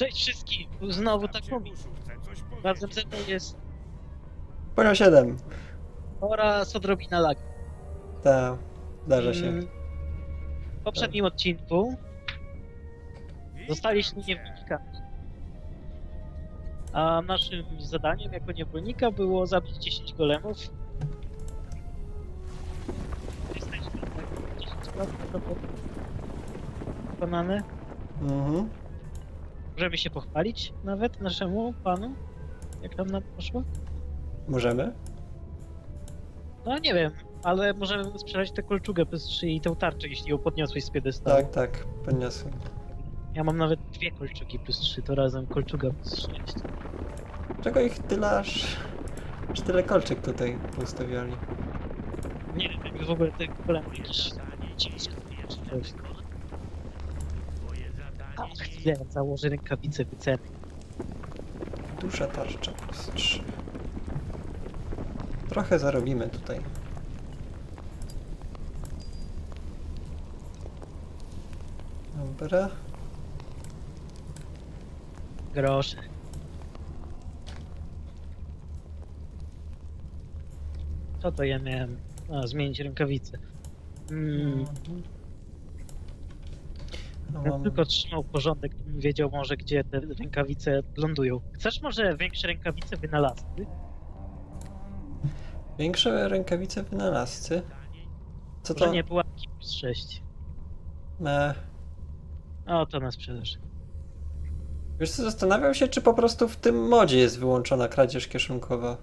Cześć wszystkim! Znowu tak mówi. Razem ze mną jest Poziom 7. oraz odrobina lag. Tak, zdarza się. W poprzednim odcinku zostaliśmy niewolnikami. A naszym zadaniem jako niewolnika było zabić 10 golemów. Jesteśmy tak 10% wykonane. Mhm. Możemy się pochwalić nawet naszemu panu, jak tam nam poszło. Możemy? No nie wiem, ale możemy sprzedać tę kolczugę PS3 i tę tarczę, jeśli ją podniosłeś z piedestału. Tak, tak, podniosłem. Ja mam nawet 2 kolczugi plus 3, to razem kolczuga plus 6. Czego ich tyle aż tyle kolczyk tutaj poustawiali? Nie wiem, jakby w ogóle tego golemy jakieś ciężko. Chwilę, założę rękawice wyceny. Duża tarcza plus 3. Trochę zarobimy tutaj. Dobra. Grosze. Co to ja miałem? A, zmienić rękawice. No, Ja mam tylko trzymał porządek, bym wiedział może, gdzie te rękawice lądują. Chcesz może większe rękawice wynalazcy? większe rękawice wynalazcy. Co Może to? nie pułapki plus 6. E, O, to na sprzedaż. wiesz co, zastanawiam się, czy po prostu w tym modzie jest wyłączona kradzież kieszonkowa.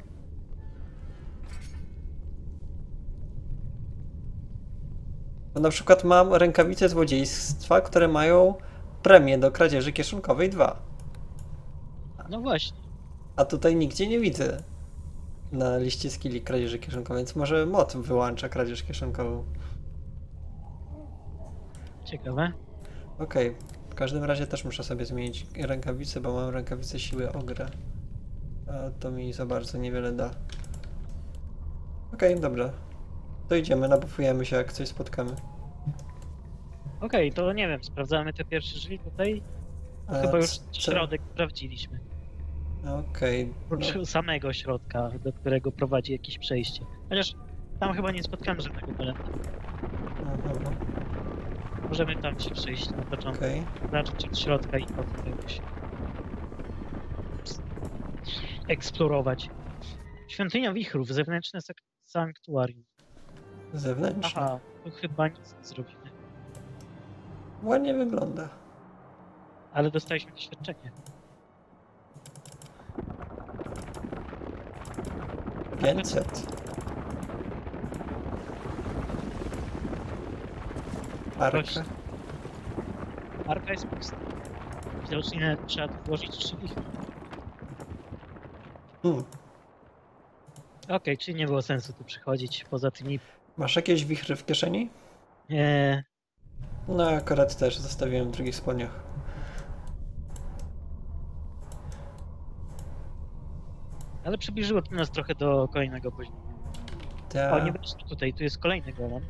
Bo na przykład mam rękawice złodziejstwa, które mają premię do kradzieży kieszonkowej 2. No właśnie. A tutaj nigdzie nie widzę na liście skilli kradzieży kieszonkowej, więc może mod wyłącza kradzież kieszonkową. Ciekawe. Okej, w każdym razie też muszę sobie zmienić rękawice, bo mam rękawice siły ogra. A to mi za bardzo niewiele da. Okej, dobra. To idziemy, nabufujemy się, jak coś spotkamy. Okej, to nie wiem, sprawdzamy te pierwsze drzwi tutaj. A Chyba już co- środek sprawdziliśmy. Okej. Oprócz samego środka, do którego prowadzi jakieś przejście. Chociaż tam chyba nie spotkamy żadnego golema. Aha, Możemy tam się przejść na początku. okej. Zacząć od środka i potem jakoś eksplorować. Świątynia Wichrów, zewnętrzne sanktuarium. Zewnętrzne. Aha, tu chyba nic nie zrobimy. Ładnie wygląda. Ale dostaliśmy doświadczenie. 500. Arka. Arka jest pusta. Widocznie trzeba tu włożyć 3 wichry. Okej, czyli nie było sensu tu przychodzić poza tymi... Masz jakieś wichry w kieszeni? Nie, No, akurat też zostawiłem w drugich spodniach. ale przybliżyło to nas trochę do kolejnego poziomu. O, nie weszli tutaj, tu jest kolejny golem.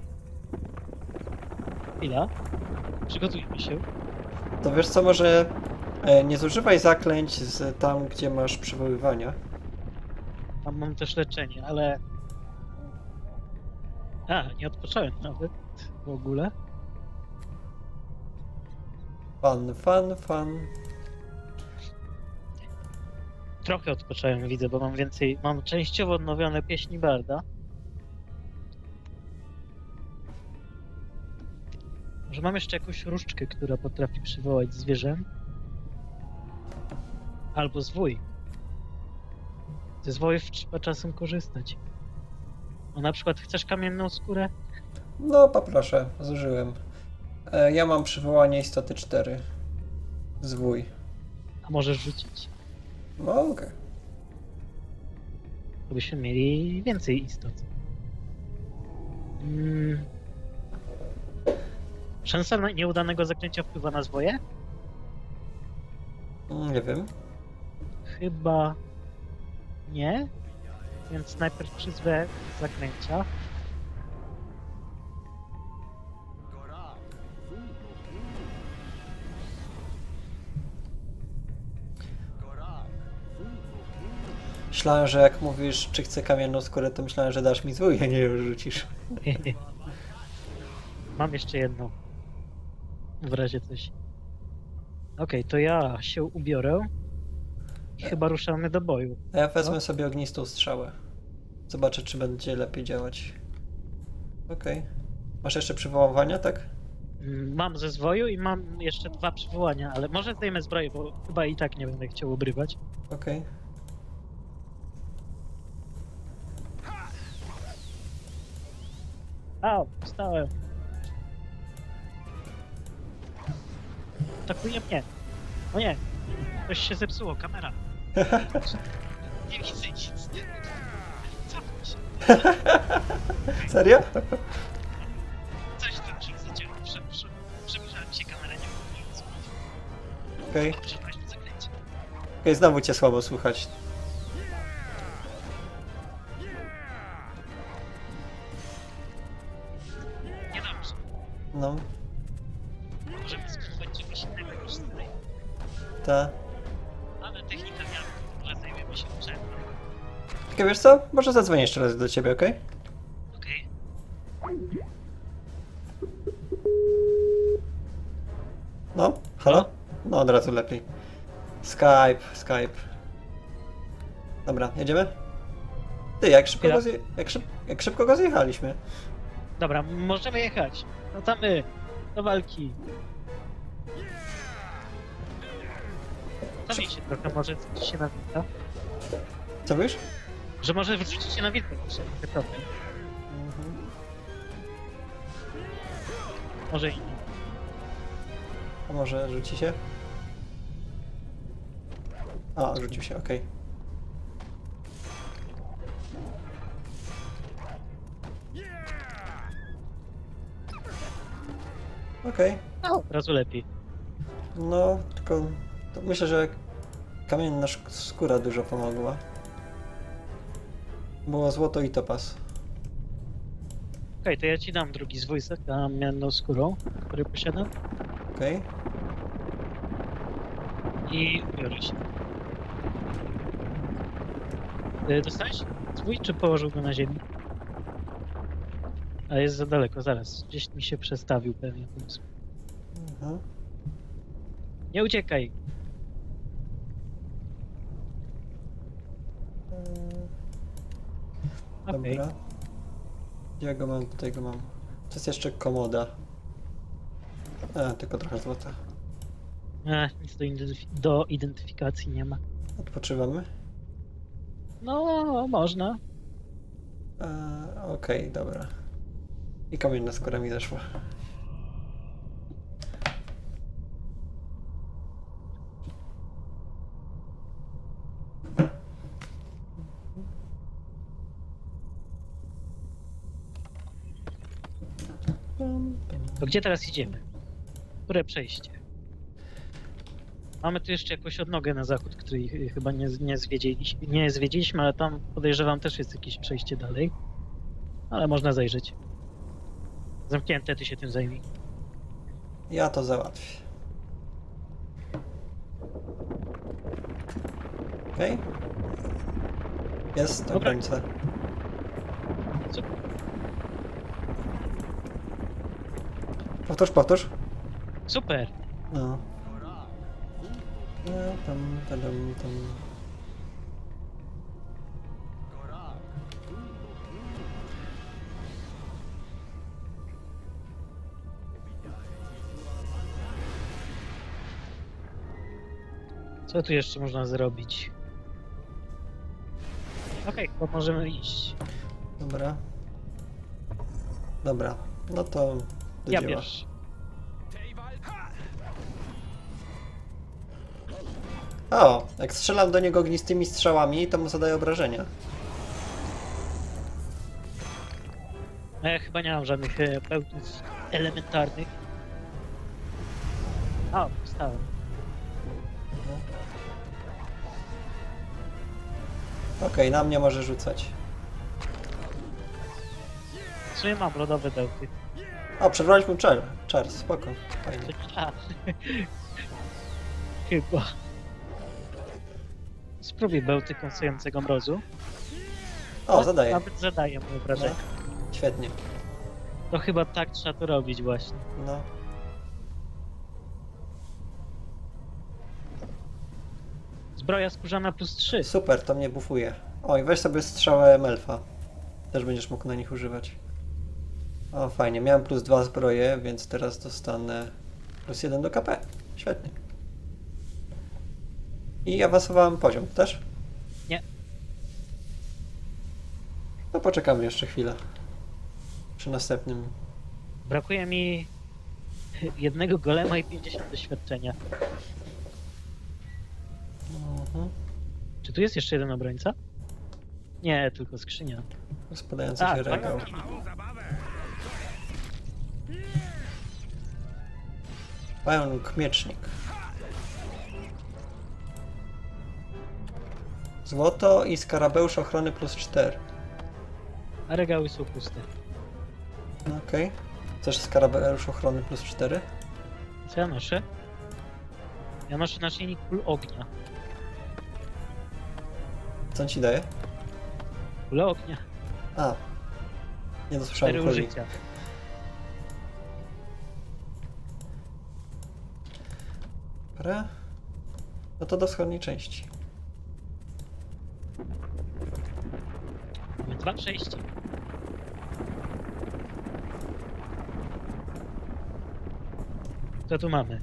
Chwila. Przygotujmy się. To wiesz co, może nie zużywaj zaklęć z tam, gdzie masz przywoływania. Tam mam też leczenie, ale... A, nie odpocząłem nawet w ogóle. Fun. Trochę odpocząłem, widzę, bo mam więcej... Mam częściowo odnowione pieśni Barda. Może mam jeszcze jakąś różdżkę, która potrafi przywołać zwierzę? Albo zwój. Ze zwojów trzeba czasem korzystać. No na przykład chcesz kamienną skórę? No, poproszę, zużyłem. Ja mam przywołanie istoty 4. Zwój. A możesz rzucić. Mogę. To byśmy mieli więcej istot. Szansa na nieudanego zaklęcia wpływa na zwoje? Nie wiem. Chyba nie. Więc najpierw przyzwę zaklęcia. Myślałem, że jak mówisz, czy chcę kamienną skórę, to myślałem, że dasz mi zwój, a nie ją rzucisz. Mam jeszcze jedną. W razie coś. Okej, to ja się ubiorę i chyba ruszamy do boju. A ja wezmę sobie ognistą strzałę. Zobaczę, czy będzie lepiej działać. Okej. Masz jeszcze przywoływania, tak? Mam ze zwoju i mam jeszcze 2 przywołania, ale może zdejmę zbroję, bo chyba i tak nie będę chciał obrywać. Okej. A, wstałem. Atakuje mnie. O nie, coś się zepsuło, kamera. Nie widzę nic. Cofnij się. Serio? Coś tam się zadziało. Przybliżałem się, kamera nie mogła nic zrobić. Okej. Przepaść mi zaklęcie. Okej, znowu cię słabo słychać. Niedobrze. No, Możemy spróbować czegoś innego niż tutaj. ta. Ale technika miała, może zajmiemy się czym. Okej, wiesz co? Może zadzwonię jeszcze raz do ciebie, okej? Okej. No, halo? No, od razu lepiej. Skype. Dobra, jedziemy? Ty, Ja. jak szybko go zjechaliśmy. Dobra, możemy jechać. Wracamy do walki. Zabij się trochę, może wrzucić się na wilka. Co wiesz? Że może wrzucić się na wilka, trochę. Może i nie. A może rzuci się? A, rzucił się, okej. Okej. No, od razu lepiej. No, tylko to myślę, że kamienna skóra dużo pomogła. Było złoto i topaz. Okej, to ja ci dam drugi zwój z kamienną skórą, który posiadam. Okej. I ubiorę się. Dostałeś zwój, czy położył go na ziemi? A jest za daleko, zaraz. Gdzieś mi się przestawił pewnie. Mhm. Nie uciekaj! Okej. Dobra. Ja go mam, tutaj go mam. To jest jeszcze komoda. Tylko trochę złota. Nic do identyfikacji nie ma. Odpoczywamy? No, można. Okej, dobra. I kamienna skóra mi zeszła. To gdzie teraz idziemy? Które przejście? Mamy tu jeszcze jakąś odnogę na zachód, której chyba nie zwiedziliśmy, ale tam podejrzewam też jest jakieś przejście dalej. Ale można zajrzeć. Zamknięte, ty się tym zajmij. Ja to załatwię. Okej? Jest Dobra. obrońca. Super. Powtórz. Super! No. Tam. Co tu jeszcze można zrobić? Okej, to możemy iść. Dobra. No to do Ja dzieła. pierwszy. O, jak strzelam do niego ognistymi strzałami, to mu zadaje obrażenia. No ja chyba nie mam żadnych pełtów elementarnych. A, wstałem. Okej, na mnie może rzucać. W sumie mam rodowe bełty. O, przerwaliśmy mu czar, spoko. Fajnie. A. Chyba. Spróbuj bełty kąsającego mrozu. O, zadaję. Nawet zadaję mu obrażenia. Świetnie. To chyba tak trzeba to robić właśnie. No. Zbroja skórzana +3. Super, to mnie bufuje. Oj, weź sobie strzałę Melfa. Też będziesz mógł na nich używać. O, fajnie. Miałem +2 zbroje, więc teraz dostanę +1 do KP. Świetnie. I awansowałem poziom. Też? Nie. No poczekamy jeszcze chwilę. Przy następnym. Brakuje mi jednego golema i 50 doświadczenia. Mhm. Czy tu jest jeszcze jeden obrońca? Nie, tylko skrzynia. Rozpadający A, się regał. Pająk miecznik. Złoto i skarabeusz ochrony +4. A regały są puste. No, okej. Chcesz skarabeusz ochrony +4? Co ja noszę? Ja noszę naszyjnik kul ognia. Co on ci daje? Kule ognia. A. Nie dosłyszałem 4 kuli. użycia. Dobra. No to do wschodniej części. Mamy 2 przejścia. Co tu mamy?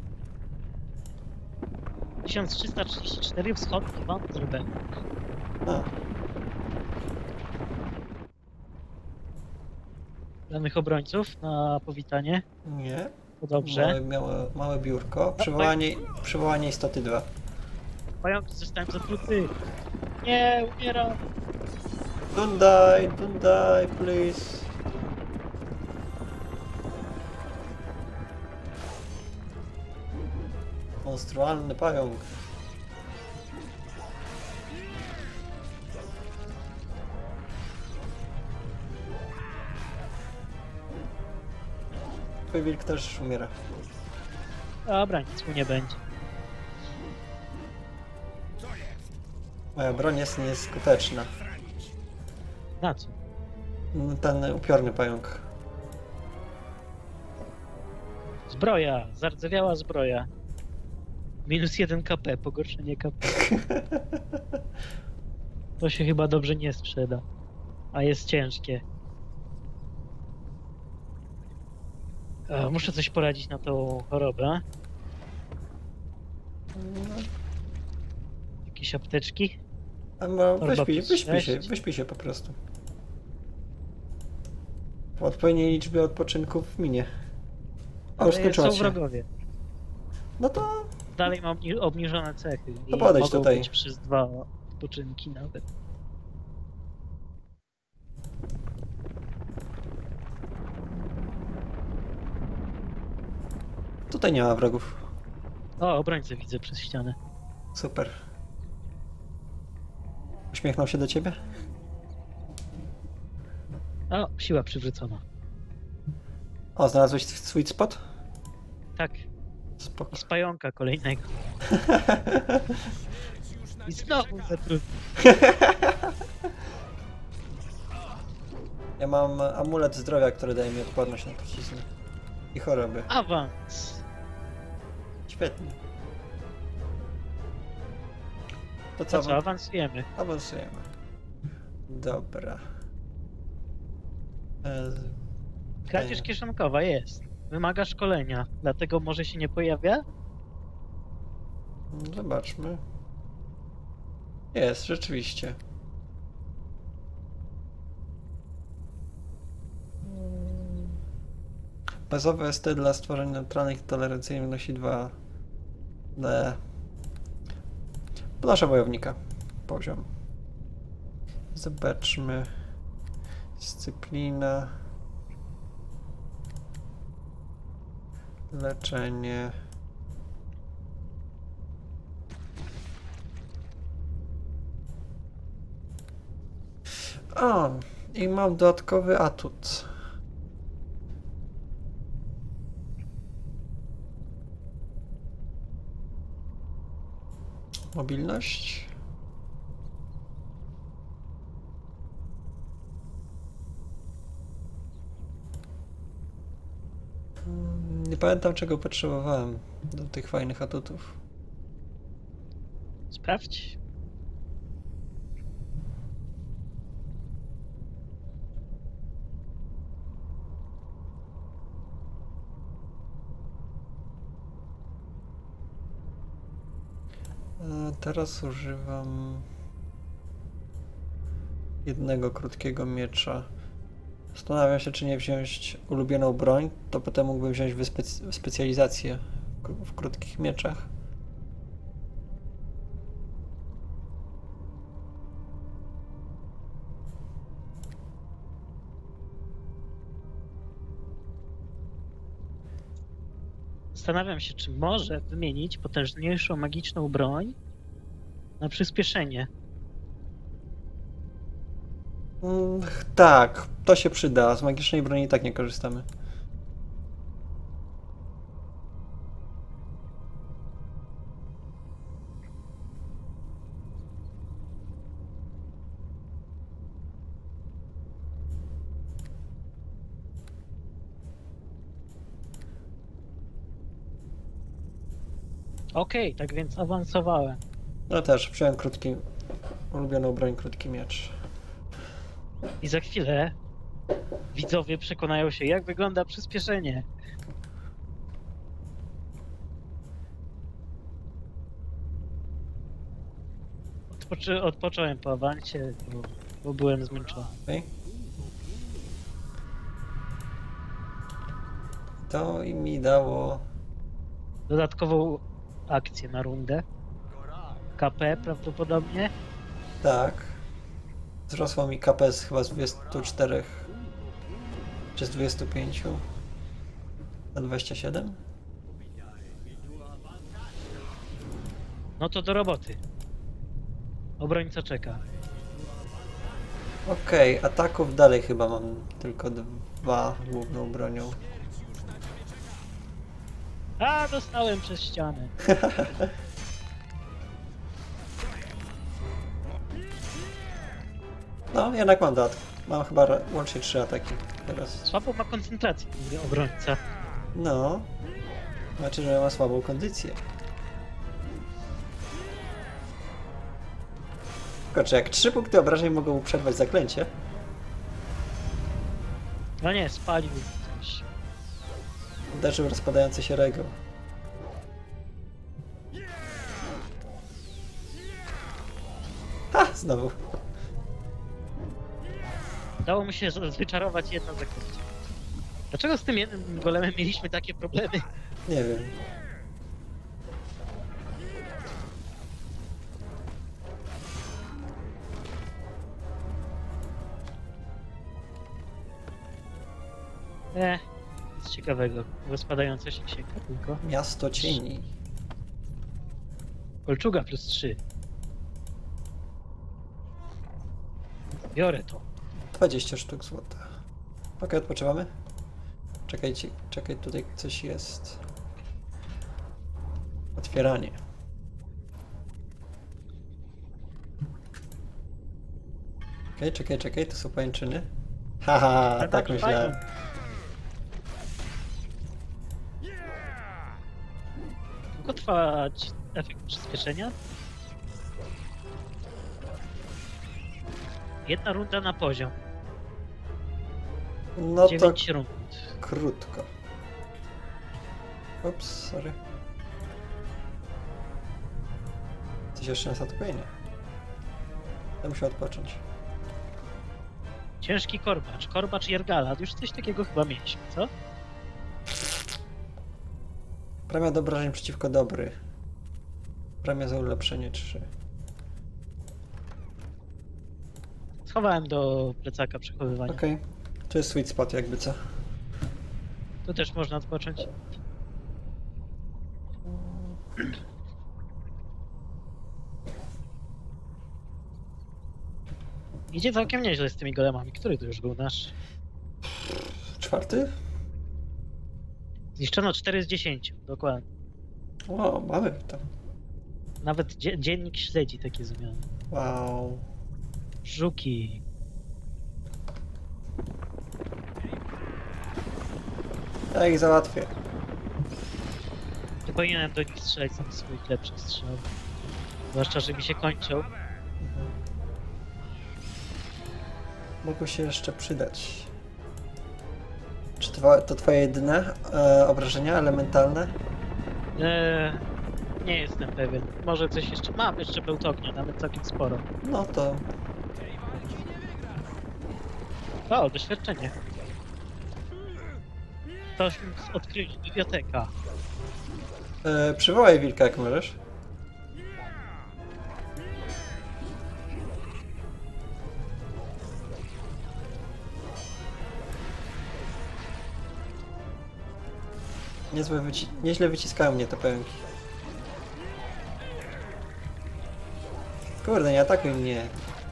1334 wschodni Vanderbilt. A. Danych obrońców na powitanie. Nie. To dobrze. Małe biurko. Przywołanie istoty 2. Pająk, zostałem zatruty. Nie, umieram. Don't die, please. Monstrualny pająk. Twój wilk też umiera. Dobra, nic mu nie będzie. Moja broń jest nieskuteczna. Na co? Ten upiorny pająk. Zbroja, zardzewiała zbroja. -1 KP, pogorszenie KP. To się chyba dobrze nie sprzeda. A jest ciężkie. Muszę coś poradzić na tą chorobę. Jakieś apteczki? Wyśpij się po prostu. Po odpowiedniej liczbie odpoczynków w minie. A już Ale skończyła są się. wrogowie. No to Dalej mam obniżone cechy. To I podejdź mogą tutaj. być przez 2 odpoczynki nawet. tutaj nie ma wrogów. O, obrońcę widzę przez ścianę. Super. Uśmiechnął się do ciebie? O, siła przywrócona. O, znalazłeś sweet spot? Tak, Spoko. i z pająka kolejnego. I znowu zatruty. Ja mam amulet zdrowia, który daje mi odporność na trucizny i choroby. Awans. Świetnie. To To co, awansujemy. Awansujemy. Dobra. Kradzież kieszonkowa jest. Wymaga szkolenia, dlatego może się nie pojawia? Zobaczmy. Jest, rzeczywiście. Bazowe ST dla stworzeń neutralnych i tolerancyjnych wynosi 2 D. Podnoszę wojownika. Poziom. Zobaczmy. Dyscyplina. Leczenie. O, i mam dodatkowy atut. Mobilność. pamiętam, czego potrzebowałem do tych fajnych atutów. Sprawdź. Teraz używam jednego krótkiego miecza. Zastanawiam się, czy nie wziąć ulubioną broń, to potem mógłbym wziąć specjalizację w krótkich mieczach. Zastanawiam się, czy może wymienić potężniejszą magiczną broń na przyspieszenie. Tak, to się przyda. Z magicznej broni i tak nie korzystamy. Okej, tak więc awansowałem. No też, wziąłem ulubioną broń, krótki miecz. I za chwilę widzowie przekonają się, jak wygląda przyspieszenie. Odpocząłem po awansie, bo byłem zmęczony. Okay. To i mi dało... Dodatkową akcję na rundę. KP prawdopodobnie. Tak. Wzrosło mi KP chyba z 24 czy z 25 na 27. No to do roboty. Obrońca czeka. Okej, ataków dalej chyba mam tylko 2 główną bronią. A, dostałem przez ścianę. No, jednak mam dodatk. Mam chyba łącznie 3 ataki teraz. Słabo ma koncentrację, mówię, obrońca. No, znaczy, że ma słabą kondycję. Kurczę, jak 3 punkty obrażeń mogą mu przerwać zaklęcie. No nie, spalił coś. Uderzył rozpadający się regał. Ha! Znowu. Udało mu się wyczarować jedno zaklęcie. Dlaczego z tym jednym golemem mieliśmy takie problemy? Nie wiem. Nic ciekawego. Rozpadająca się księga tylko. Miasto cieni. Kolczuga plus 3. Biorę to. 20 sztuk złota. Okej, odpoczywamy? Czekajcie, czekaj, tutaj coś jest. Otwieranie. Czekaj, to są pajęczyny. Haha, tak myślałem. Długo trwa efekt przyspieszenia? Jedna runda na poziom. No to 9 rund. krótko. Ups, sorry. Coś jeszcze na zatopnienie. Ja muszę odpocząć. Ciężki korbacz. Korbacz Jergala. Już coś takiego chyba mieliśmy, co? Premia do obrażeń przeciwko dobry. Premia za ulepszenie 3. Schowałem do plecaka przechowywania. Okej. To jest sweet spot jakby co. Tu też można odpocząć. Idzie całkiem nieźle z tymi golemami. Który to już był nasz? 4? Zniszczono 4 z 10, dokładnie. O, mamy to. Nawet dziennik śledzi takie zmiany. Wow. Żuki. Ja ich załatwię. Nie powinienem do nich strzelać z swoich lepszych strzał. Zwłaszcza, że mi się kończą. Mogą się jeszcze przydać. Czy to twoje jedyne obrażenia elementalne? Nie jestem pewien. Może coś jeszcze... Mam jeszcze bełt ognia, nawet całkiem sporo. No to... O, doświadczenie. Ktoś odkrył biblioteka. Przywołaj wilka, jak możesz. Nieźle wyciskają mnie te pająki. Kurde, nie atakuj mnie.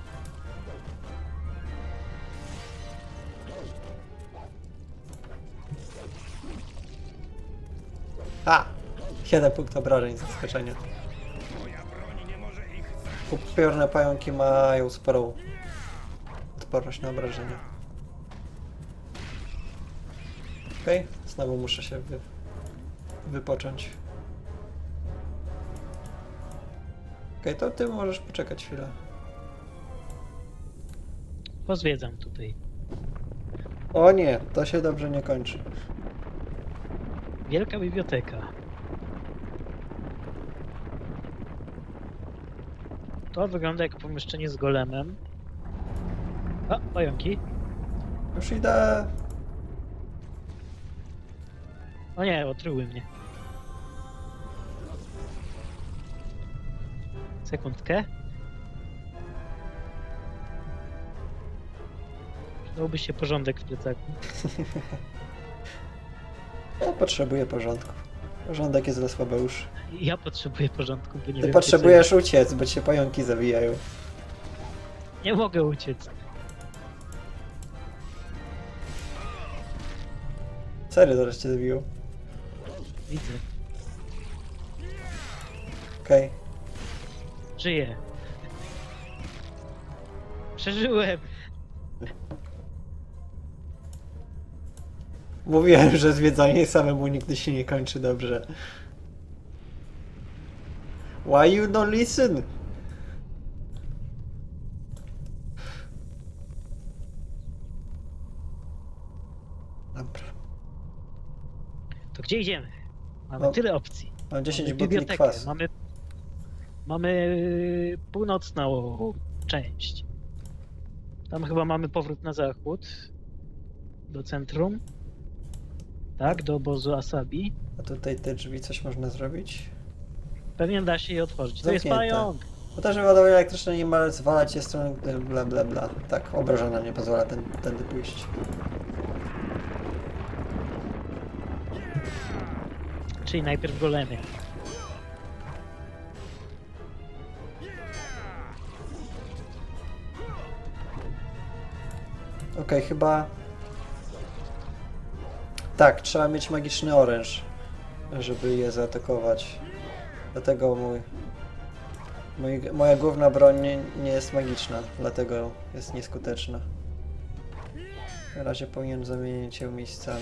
A! 7 punktów obrażeń z zaskoczenia. Upiorne pająki mają sporą odporność na obrażenia. Okej, znowu muszę się wypocząć. Okej, to ty możesz poczekać chwilę. Pozwiedzam tutaj. O nie, to się dobrze nie kończy. Wielka biblioteka. To wygląda jak pomieszczenie z golemem. A, pająki. Już idę. O nie, otruły mnie. Sekundkę. Przydałby się porządek w plecaku. Ja potrzebuję porządku. Porządek jest dla słabeuszy. Ja potrzebuję porządku, bo nie Ty wiem, potrzebujesz uciec, bo cię pająki zabijają. Nie mogę uciec. Serio, zaraz cię zabiją. Widzę. Okej. Żyję. Przeżyłem. Mówiłem, że zwiedzanie samemu nigdy się nie kończy dobrze. Why you don't listen? Dobra. To gdzie idziemy? Mamy No, tyle opcji. Mam 10 Mamy butli bibliotekę, kwasu. mamy północną część. Tam chyba mamy powrót na zachód. Do centrum. Tak, do obozu Asabi. A tutaj te drzwi coś można zrobić? Pewnie da się je otworzyć. To jest Zamknięte. pająk! Montaże ładowania elektryczne niemal zwalać je stronę, bla bla bla. Tak, obrażona nie pozwala tędy pójść. Czyli najpierw golemy. Okej, chyba... Tak, trzeba mieć magiczny oręż, żeby je zaatakować. Dlatego moja główna broń nie jest magiczna, dlatego jest nieskuteczna. Na razie powinien zamienić ją miejscami.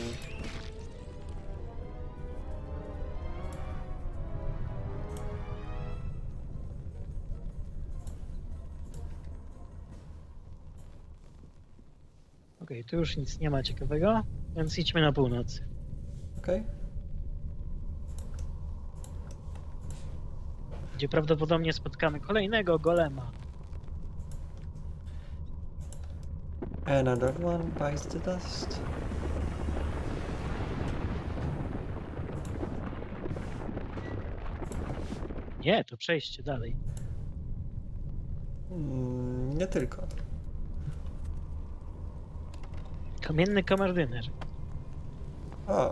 Okej, tu już nic nie ma ciekawego, więc idźmy na północ. Okej? Gdzie prawdopodobnie spotkamy kolejnego golema. Another one bites the dust. Nie, to przejście dalej. Nie tylko. Kamienny kamerdyner. O!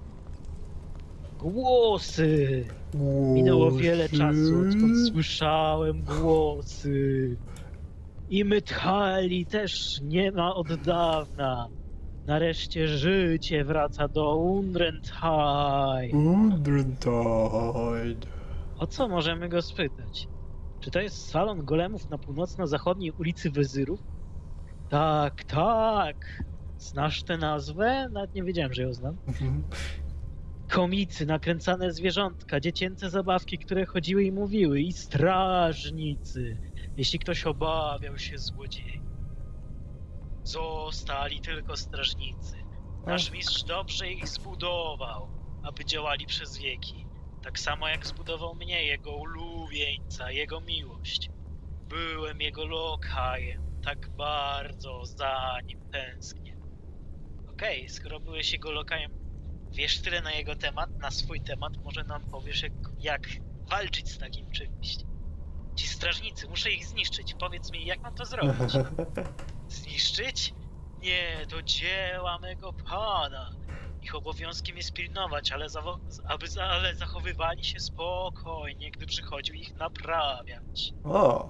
Głosy! Minęło wiele czasu, odkąd słyszałem głosy. I Mythali też nie ma od dawna. Nareszcie życie wraca do Unrentide. Undrentide. O co możemy go spytać? Czy to jest salon golemów na północno-zachodniej ulicy Wezyrów? Tak, tak. Znasz tę nazwę? Nawet nie wiedziałem, że ją znam. komicy, nakręcane zwierzątka, dziecięce zabawki, które chodziły i mówiły, i strażnicy. Jeśli ktoś obawiał się złodziei, zostali tylko strażnicy. Nasz mistrz dobrze ich zbudował, aby działali przez wieki. Tak samo jak zbudował mnie, jego ulubieńca, jego miłość. Byłem jego lokajem, tak bardzo za nim tęsknię. Okej, skoro byłeś jego lokajem, wiesz tyle na jego temat, na swój temat, może nam powiesz, jak walczyć z takim czymś. Ci strażnicy, muszę ich zniszczyć. Powiedz mi, jak mam to zrobić? Zniszczyć? Nie, to dzieła mego pana. Ich obowiązkiem jest pilnować, ale zachowywali się spokojnie, gdy przychodził ich naprawiać. O,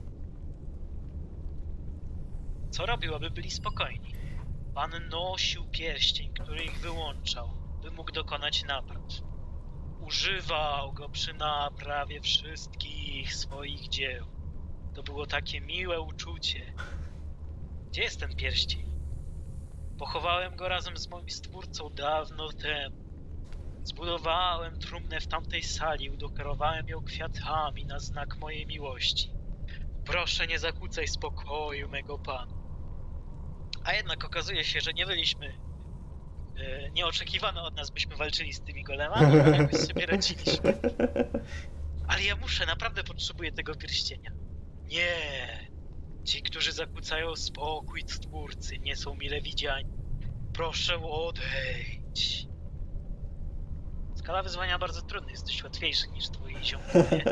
Co robił, aby byli spokojni? Pan nosił pierścień, który ich wyłączał, by mógł dokonać napraw. Używał go przy naprawie wszystkich swoich dzieł. To było takie miłe uczucie. Gdzie jest ten pierścień? Pochowałem go razem z moim stwórcą dawno temu. Zbudowałem trumnę w tamtej sali, udekorowałem ją kwiatami na znak mojej miłości. Proszę, nie zakłócaj spokoju mego pana. A jednak okazuje się, że nie byliśmy... nie oczekiwano od nas, byśmy walczyli z tymi golemami, ale jakoś sobie radziliśmy. Ale ja naprawdę potrzebuję tego pierścienia. Nie! Ci, którzy zakłócają spokój Stwórcy, nie są mile widziani. Proszę odejdź. Skala wyzwania bardzo trudna, jest dość łatwiejszy niż twoi ziomkowie.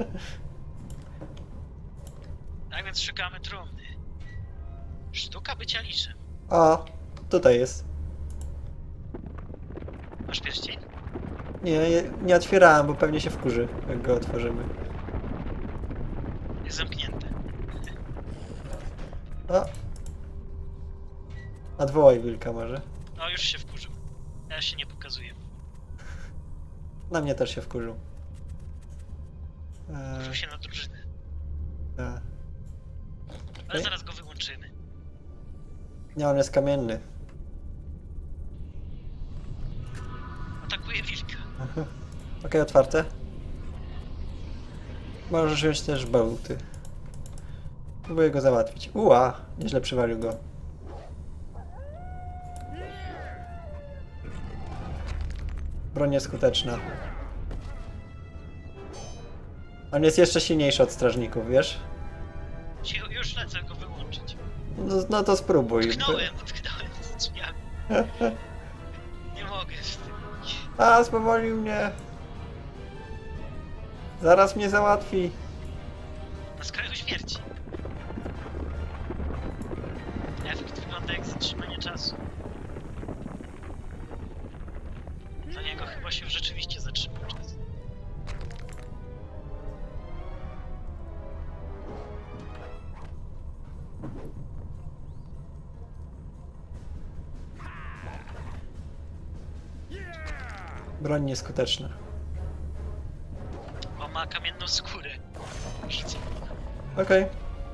Tak więc szukamy trumny. Sztuka bycia liczem. o, tutaj jest. Masz pierścień? Nie otwierałem, bo pewnie się wkurzy, jak go otworzymy. Jest zamknięte. O. Odwołaj wilka może. No już się wkurzył. Ja się nie pokazuję. Na mnie też się wkurzył. Wkurzył się na drużynę. A. Ale zaraz go wyłączymy. Nie, on jest kamienny. Atakuje wilka. Okej, otwarte. Możesz wziąć też bełty. Próbuję go załatwić. Ua! Nieźle przywalił go. Broń nieskuteczna. On jest jeszcze silniejszy od strażników, wiesz? Cicho, już lecę go wyłączyć. No to spróbuj. Utknąłem z drzwiami. Nie mogę z tym. A, spowolił mnie. Zaraz mnie załatwi. Na skraju śmierci. Efekt wygląda jak zatrzymanie czasu. Dla niego chyba się rzeczywiście zatrzymał czas. Broń nieskuteczna. Bo ma kamienną skórę. Rzucę. Okej.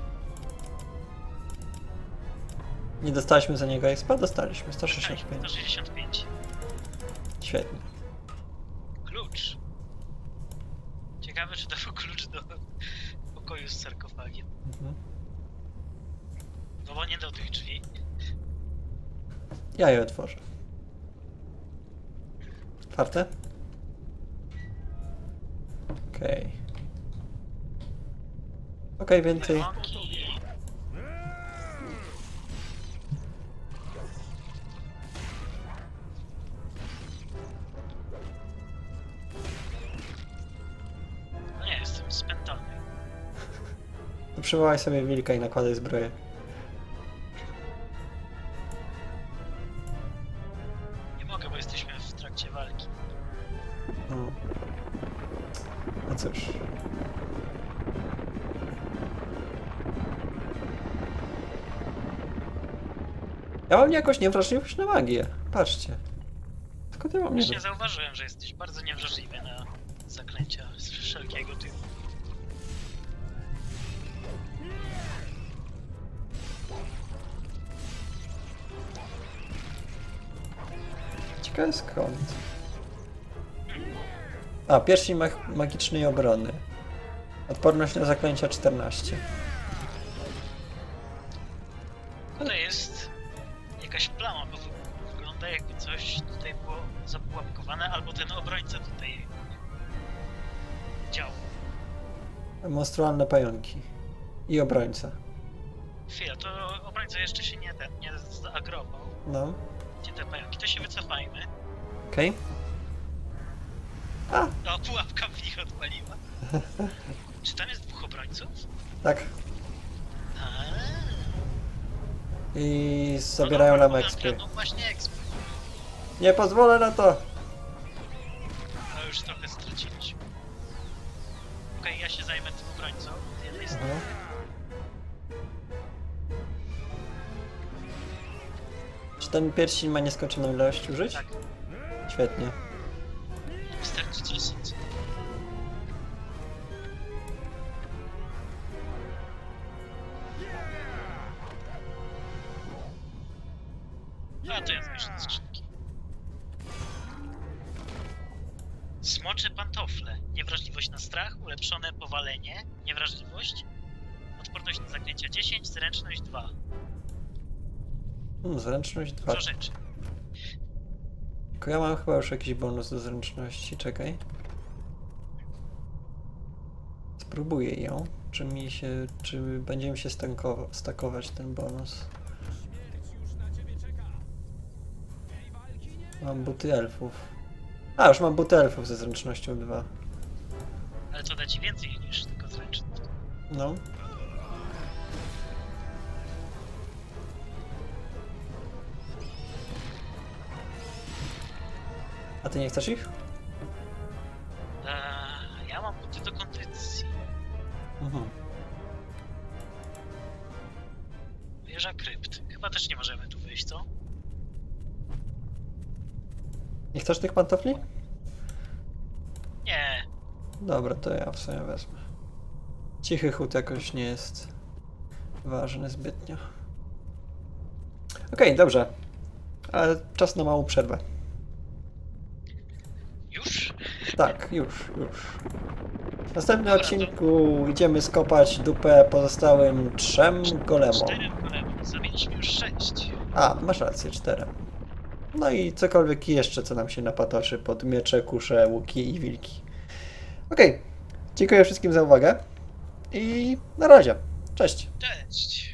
Nie dostaliśmy za niego expa? Dostaliśmy. 165. 165. Świetnie. Klucz. Ciekawe, czy to był klucz do pokoju z sarkofagiem. Mhm. No bo nie do tych drzwi. Ja je otworzę. Otwarte? Okej. Okej, więcej. Lemonki. No nie, jestem spętany. To przywołaj sobie wilka i nakładaj zbroję. Nie mogę, bo jesteśmy w trakcie walki. No. No cóż. Ja mam jakoś niewrażliwość na magię. Patrzcie. Skąd ja mam Właśnie niewrażliwość? zauważyłem, że jesteś bardzo niewrażliwy na zaklęcia z wszelkiego typu. Ciekawe skąd. A, pierścień magicznej obrony. Odporność na zaklęcia 14. Tutaj jest jakaś plama, bo wygląda jakby coś tutaj było zapułapkowane, albo ten obrońca tutaj działał. Monstrualne pająki. I obrońca. Chwila, to obrońca jeszcze się nie zaagrował. No, Gdzie te pająki? To się wycofajmy. okej. A, O, pułapka w nich odpaliła. Czy tam jest dwóch obrońców? tak. Aaa. I zabierają nam ekspy. No właśnie ekspy. Nie pozwolę na to! No już trochę straciliśmy. Okej, ja się zajmę tym obrońcą z jednej strony. Mhm. Czy ten pierścień ma nieskończoną ilość użyć? Tak, Świetnie. wystarczy 10. A to ja zmieszczę skrzynki. Smocze pantofle. Niewrażliwość na strach, ulepszone powalenie, niewrażliwość, odporność na zaklęcia 10, zręczność 2. Zręczność 2. Dużo rzeczy. Tylko ja mam chyba już jakiś bonus do zręczności, czekaj. Spróbuję ją. Czy będzie mi się stakować ten bonus? Mam buty elfów. A, już mam buty elfów ze zręcznością 2. Ale to da ci więcej niż tylko zręczność. No. A ty nie chcesz ich? Ja mam buty do kondycji. Mhm. Wieża krypt. Chyba też nie możemy tu wyjść, co? Nie chcesz tych pantofli? Nie. Dobra, to ja w sumie wezmę. Cichy chód jakoś nie jest ważny zbytnio. Okej, dobrze. Ale czas na małą przerwę. Już? Tak, już. W następnym odcinku idziemy skopać dupę pozostałym 3 golemom. 4 golemy. Zamieniliśmy już 6. A, masz rację, 4. No i cokolwiek jeszcze, co nam się napatoczy pod miecze, kusze, łuki i wilki. Okej, dziękuję wszystkim za uwagę i na razie. Cześć. Cześć.